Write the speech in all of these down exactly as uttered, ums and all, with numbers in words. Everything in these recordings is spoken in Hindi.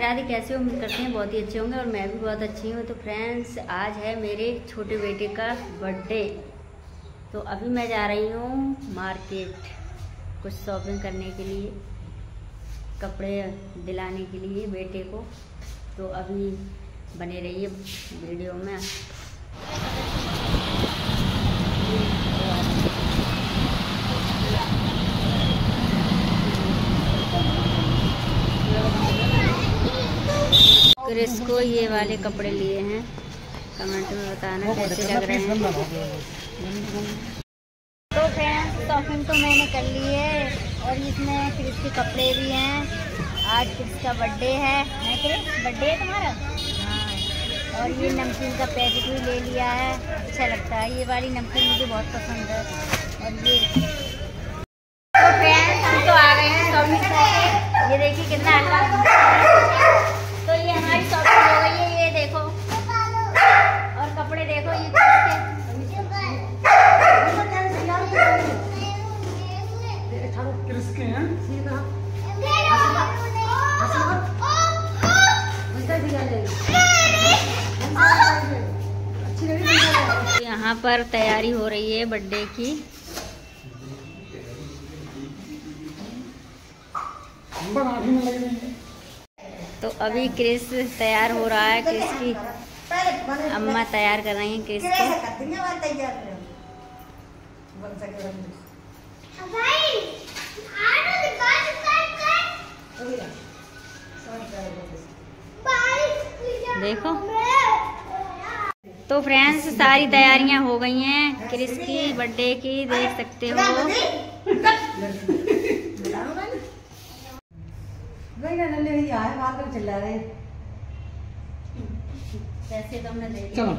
राधे कैसे हो? उम्मीद करते हैं बहुत ही अच्छे होंगे और मैं भी बहुत अच्छी हूँ। तो फ्रेंड्स, आज है मेरे छोटे बेटे का बर्थडे, तो अभी मैं जा रही हूँ मार्केट कुछ शॉपिंग करने के लिए, कपड़े दिलाने के लिए बेटे को। तो अभी बने रहिए वीडियो में। क्रिस को ये वाले कपड़े लिए हैं, कमेंट में बताना कैसे लग रहे हैं। तो फ्रेंड्स, शॉपिंग तो मैंने कर ली है और इसमें क्रिस के कपड़े भी हैं। आज क्रिस का बर्थडे है। है क्रिस, बर्थडे है तुम्हारा? हाँ। और ये नमकीन का पैकेट भी ले लिया है, अच्छा लगता है। ये वाली नमकीन मुझे बहुत पसंद है। और ये तो फ्रेंड्स, हम तो आ गए हैं शॉपिंग करके। ये देखिए कितना अच्छा। तो ये हमारी शॉपिंग हो गई है, ये देखो। और कपड़े देखो ये किसके हैं? यहाँ पर तैयारी हो रही है बर्थडे की। तो अभी क्रिस तैयार हो रहा है। क्रिस की अम्मा तैयार कर रही हैं क्रिस को। देखो तो फ्रेंड्स, सारी तैयारियां हो गई हैं क्रिस की बर्थडे की, देख सकते हो। चिल्ला रहे पैसे तो हमने दे दिए। चलो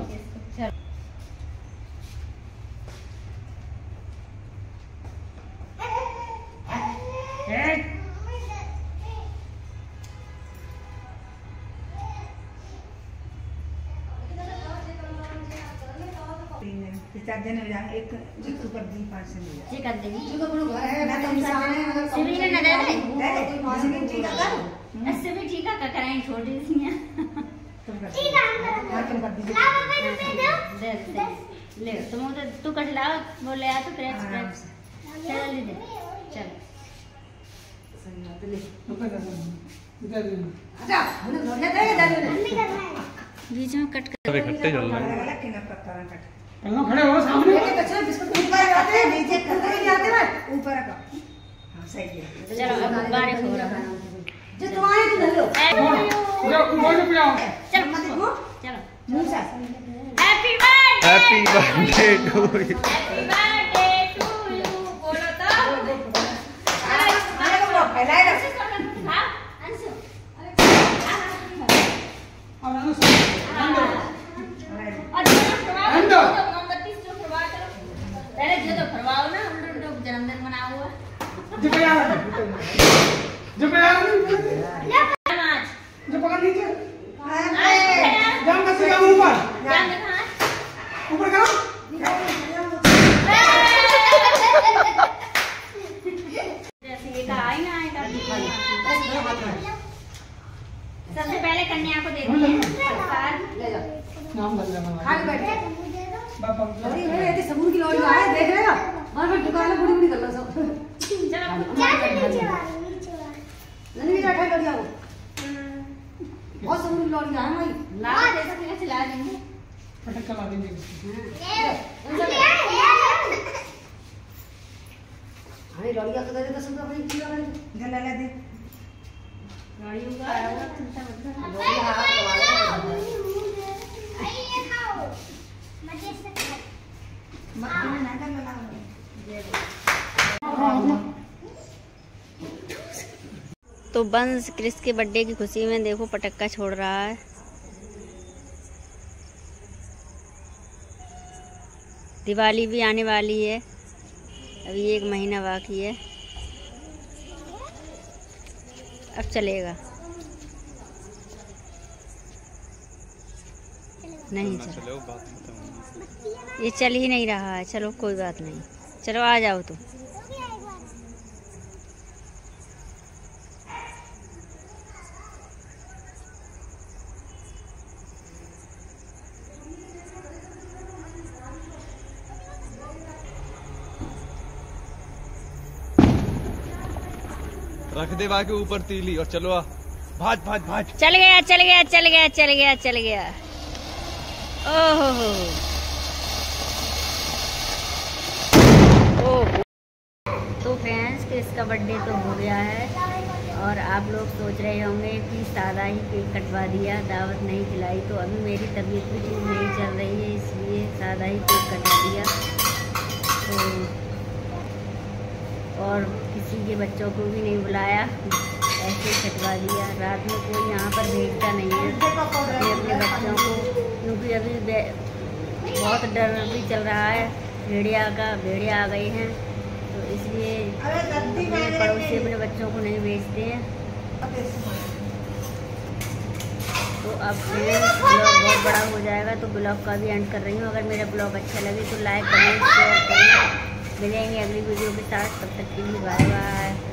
चार दिन हो जाए एक जिसको कर दी पांच से मिल जी कर देंगे। जो तो घर है ना, तो इंसान है, मतलब सिविल ने दे दे कोई मासी भी ठीक है। ऐसे भी ठीक है, कराएं छोटी सी हैं। तुम कर ठीक है, हां तुम कर दीजिए। दे दे ले, तुम उधर तू कट ला, वो ले आ तो फ्रेंड्स फ्रेंड्स चल ले दे, चल सही बात ले ऊपर कर इधर अच्छा हमने घर ले दे दे बीच में कट कर। अरे खट्टे चल रहा है। अलग किना पत्ता कट पन्ना खड़े हो सामने। ये अच्छा बिस्कुट ऊपर आते हैं, नीचे करते नहीं आते ना, ऊपर का। हां सही है। चलो अब बारिश हो रहा है, जो तुम्हारे तो ले लो। जो बोल पे आओ। चल मत देखो, चलो Musa happy birthday, happy birthday to you. Happy birthday to you. बोलो तो अरे को फैलाए रख। हां अंशु और अंदर अंदर मोमबत्ती से फरवा। चलो पहले जो तो फरवाओ ना, उनको जन्मदिन मना हुआ। जो पे आ जो पे आ नाच जो पकड़ लीजिए। आज जाम का से जाम ऊपर जान दिखा ऊपर करो। जैसे ये कहा ही ना आएगा। सबसे पहले कन्या को दे दीजिए प्रसाद। ले जाओ, नाम बदल लेना। खा के बैठ। बाबा लौड़ी है, ये सबूर की लौड़ी है, देख रहे हो? और फिर दुकान में बुड़ी बुड़ी कर लो सब। चलो नीचे वाली, नीचे वाली। नहीं बैठा लौड़ी आओ। बहुत सबूर की लौड़ी है भाई। ला दे सकते, चला देंगे। पटक चला देंगे। अरे लौड़ी का तो दे दे सब अपनी पूरा कर दे। ले ले दे। लड़ियों का आया हुआ चिंता मत कर। लौड़ी हाथ दबा ले। तो बंस क्रिस के बर्थडे की खुशी में देखो पटक्का छोड़ रहा है। दिवाली भी आने वाली है, अभी एक महीना बाकी है, अब चलेगा नहीं चलो, ये चल ही नहीं रहा है। चलो कोई बात नहीं, चलो आ जाओ तुम। रख दे वहाँ के ऊपर तीली और चलो आ भाज भाज भाज। चल गया चल गया चल गया चल गया चल गया। ओहो ओहो। तो फ्रेंड्स क्रिस का बर्थडे तो हो गया है और आप लोग सोच रहे होंगे कि सादा ही केक कटवा दिया, दावत नहीं खिलाई। तो अभी मेरी तबीयत भी ठीक नहीं चल रही है, इसलिए सादा ही केक कटवा दिया। तो और किसी के बच्चों को भी नहीं बुलाया, ऐसे ही कटवा दिया। रात में कोई यहाँ पर भेजता नहीं है अपने अपने बच्चों को, क्योंकि अभी बहुत डर भी चल रहा है भेड़िया का, भेड़िया आ गए हैं। तो इसलिए अपने पड़ोसी अपने बच्चों को नहीं भेजते हैं। तो अब ब्लॉग बहुत बड़ा हो जाएगा तो ब्लॉग का भी एंड कर रही हूँ। अगर मेरा ब्लॉग अच्छा लगे तो लाइक कमेंट शेयर करना। मिलेंगे अगली वीडियो के साथ, तब तक के लिए बाय बाय।